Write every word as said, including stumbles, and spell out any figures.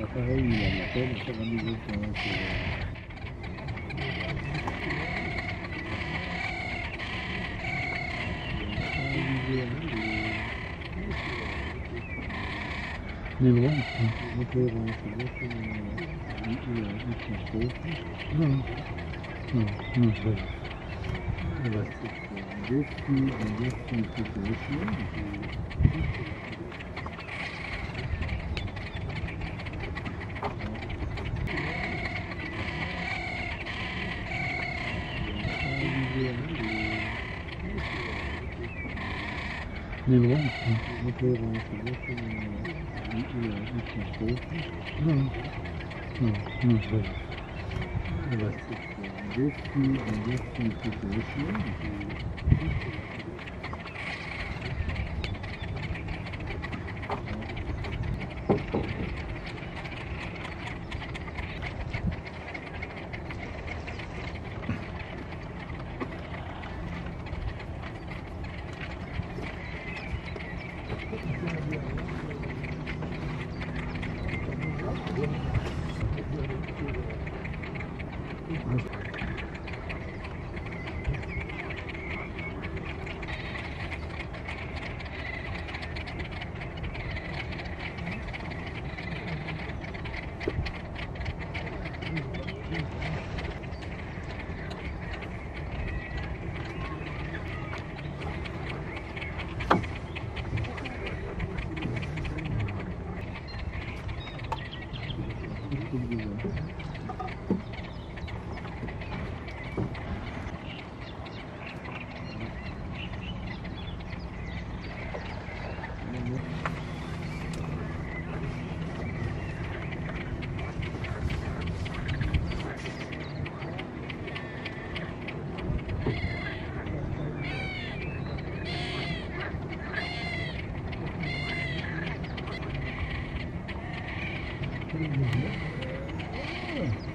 pareil, il appelle, ça va nous autres. Les lois, donc euh, c'est vrai que il tient trop. non, non, non, c'est vrai. Voilà, c'est un défi, un défi situation. Les lois, donc euh, c'est vrai que il tient trop. non, non, non, c'est vrai. Voilà, c'est un défi, un défi situation. Thank you.